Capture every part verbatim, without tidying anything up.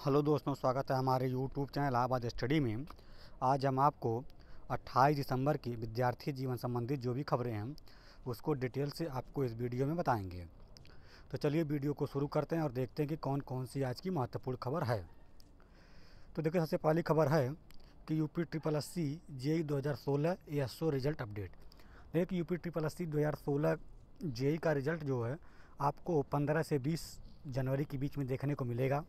Hello दोस्तों, स्वागत है हमारे यूट्यूब चैनल इलाहाबाद स्टडी में। आज हम आपको अट्ठाईस दिसंबर की विद्यार्थी जीवन संबंधित जो भी खबरें हैं उसको डिटेल से आपको इस वीडियो में बताएंगे। तो चलिए वीडियो को शुरू करते हैं और देखते हैं कि कौन कौन सी आज की महत्वपूर्ण खबर है। तो देखिए, सबसे पहली खबर है कि UP triple S C JE दो हज़ार सोलह एएसओ रिजल्ट अपडेट। देखिए, यूपी ट्रिपल एस सी दो हज़ार सोलह जेई का रिजल्ट जो है आपको पंद्रह से बीस जनवरी के बीच में देखने को मिलेगा,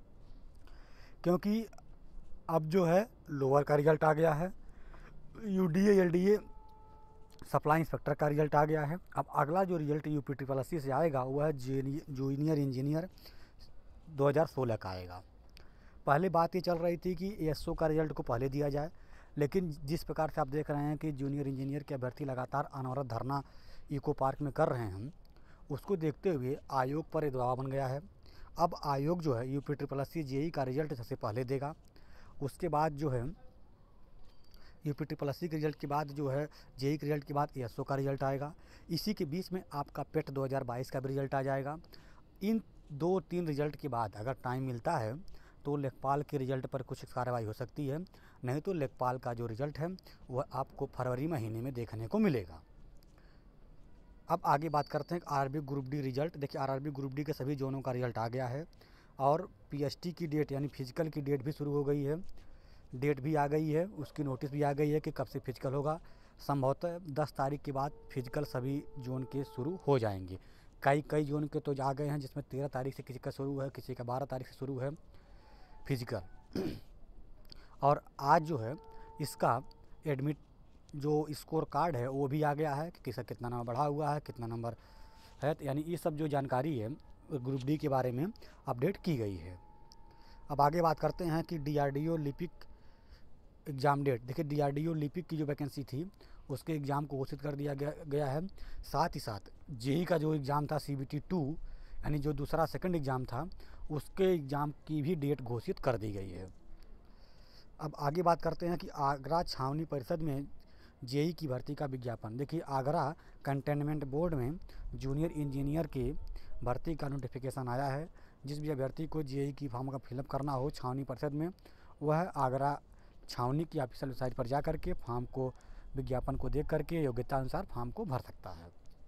क्योंकि अब जो है लोअर का रिजल्ट आ गया है। यूडीए एलडीए सप्लाई इंस्पेक्टर का रिजल्ट आ गया है। अब अगला जो result UP triple S C से आएगा वो है जूनियर इंजीनियर दो हज़ार सोलह का आएगा। पहले बात ये चल रही थी कि एएसओ का रिजल्ट को पहले दिया जाए, लेकिन जिस प्रकार से आप देख रहे हैं कि जूनियर इंजीनियर के अभ्यर्थी लगातार अनवरत धरना इको पार्क में कर रहे हैं, उसको देखते हुए आयोग पर दबाव बन गया है। अब आयोग जो है UP triple S C JE का रिजल्ट सबसे पहले देगा, उसके बाद जो है यूपी ट्रिपल एस सी के रिजल्ट के बाद जो है जेई के रिजल्ट के बाद एएसओ का रिजल्ट आएगा। इसी के बीच में आपका पेट दो हज़ार बाईस का भी रिजल्ट आ जाएगा। इन दो तीन रिजल्ट के बाद अगर टाइम मिलता है तो लेखपाल के रिजल्ट पर कुछ कार्रवाई हो सकती है, नहीं तो लेखपाल का जो रिजल्ट है वह आपको फरवरी महीने में देखने को मिलेगा। अब आगे बात करते हैं आरआरबी ग्रुप डी रिजल्ट। देखिए, आरआरबी ग्रुप डी के सभी जोनों का रिजल्ट आ गया है और पीएचटी की डेट यानी फिजिकल की डेट भी शुरू हो गई है। डेट भी आ गई है, उसकी नोटिस भी आ गई है कि कब से फिजिकल होगा। संभवतः दस तारीख के बाद फिजिकल सभी जोन के शुरू हो जाएंगे। कई कई जोन के तो आ गए हैं, जिसमें तेरह तारीख से किसी का शुरू है, किसी का बारह तारीख से शुरू है फिजिकल। और आज जो है इसका एडमिट जो स्कोर कार्ड है वो भी आ गया है कि किसका कितना नंबर बढ़ा हुआ है, कितना नंबर है, तो यानी ये सब जो जानकारी है ग्रुप डी के बारे में अपडेट की गई है। अब आगे बात करते हैं कि डीआरडीओ लिपिक एग्ज़ाम डेट। देखिए, डीआरडीओ लिपिक की जो वैकेंसी थी उसके एग्ज़ाम को घोषित कर दिया गया गया है। साथ ही साथ जेई का जो एग्ज़ाम था सीबीटी टू यानी जो दूसरा सेकंड एग्ज़ाम था उसके एग्ज़ाम की भी डेट घोषित कर दी गई है। अब आगे बात करते हैं कि आगरा छावनी परिषद में जेई की भर्ती का विज्ञापन। देखिए, आगरा कंटेनमेंट बोर्ड में जूनियर इंजीनियर के भर्ती का नोटिफिकेशन आया है। जिस भी अभ्यर्थी को जेई की फॉर्म का फिलअप करना हो छावनी परिषद में, वह आगरा छावनी की ऑफिशियल वेबसाइट पर जा करके फॉर्म को विज्ञापन को देख करके योग्यता अनुसार फॉर्म को भर सकता है।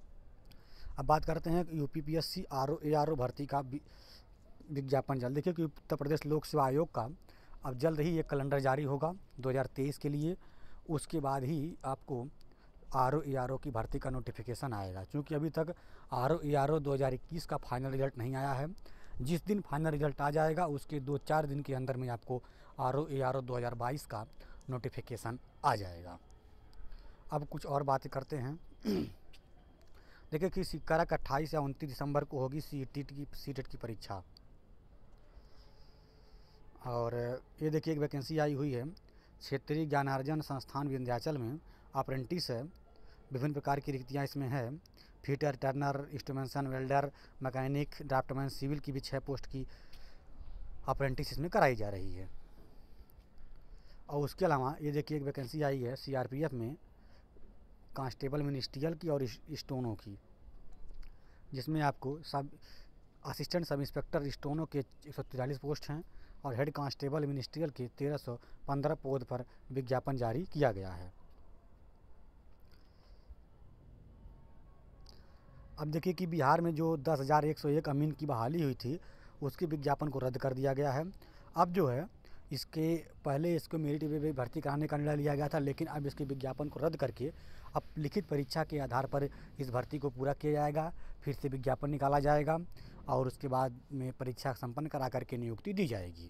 अब बात करते हैं UPPSC R O A R O भर्ती का विज्ञापन जल्द। देखिए कि उत्तर प्रदेश लोक सेवा आयोग का अब जल्द ही एक कैलेंडर जारी होगा दो हज़ार तेईस के लिए। उसके बाद ही आपको आर ओ ए आर ओ की भर्ती का नोटिफिकेशन आएगा, क्योंकि अभी तक आर ओ ए आर ओ दो हज़ार इक्कीस का फाइनल रिजल्ट नहीं आया है। जिस दिन फाइनल रिजल्ट आ जाएगा उसके दो चार दिन के अंदर में आपको आर ओ ए आर ओ दो हज़ार बाईस का नोटिफिकेशन आ जाएगा। अब कुछ और बातें करते हैं। देखिए कि सिक्कारा का अट्ठाईस या उनतीस दिसंबर को होगी सी टी की सी टेट की परीक्षा। और ये देखिए एक वैकेंसी आई हुई है क्षेत्रीय ज्ञानार्जन संस्थान विंध्याचल में, अप्रेंटिस है। विभिन्न प्रकार की रिक्तियाँ इसमें है। Fitter, turner, instrumentation, welder, mechanic, draftsman, civil की भी छः पोस्ट की अप्रेंटिस इसमें कराई जा रही है। और उसके अलावा ये देखिए एक वैकेंसी आई है सीआरपीएफ में कांस्टेबल मिनिस्ट्रियल की और स्टोनो की, जिसमें आपको सब असिस्टेंट सब इंस्पेक्टर स्टोनो के एक सौ तिरालीस पोस्ट हैं और हेड कांस्टेबल मिनिस्ट्रियल के तेरह सौ पंद्रह पद पर विज्ञापन जारी किया गया है। अब देखिए कि बिहार में जो दस हज़ार एक सौ एक अमीन की बहाली हुई थी उसके विज्ञापन को रद्द कर दिया गया है। अब जो है इसके पहले इसको मेरिट पे भर्ती कराने का निर्णय लिया गया था, लेकिन अब इसके विज्ञापन को रद्द करके अब लिखित परीक्षा के आधार पर इस भर्ती को पूरा किया जाएगा। फिर से विज्ञापन निकाला जाएगा और उसके बाद में परीक्षा संपन्न करा करके नियुक्ति दी जाएगी।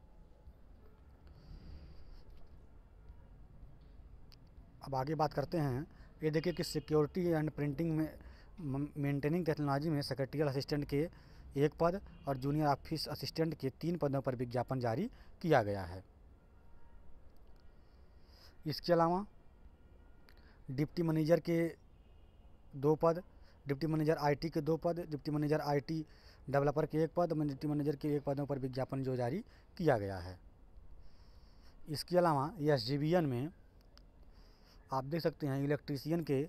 अब आगे बात करते हैं, ये देखिए कि सिक्योरिटी एंड प्रिंटिंग में मेंटेनिंग टेक्नोलॉजी में सेक्रेटरियल असिस्टेंट के एक पद और जूनियर ऑफिस असिस्टेंट के तीन पदों पर विज्ञापन जारी किया गया है। इसके अलावा डिप्टी मैनेजर के दो पद, डिप्टी मैनेजर आईटी के दो पद, डिप्टी मैनेजर आईटी डेवलपर के एक पद, डिप्टी मैनेजर के एक पदों पर विज्ञापन जो जारी किया गया है। इसके अलावा एस जी बी एन में आप देख सकते हैं इलेक्ट्रीशियन के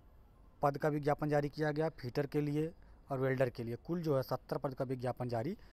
पद का विज्ञापन जारी किया गया, फिटर के लिए और वेल्डर के लिए। कुल जो है सत्तर पद का विज्ञापन जारी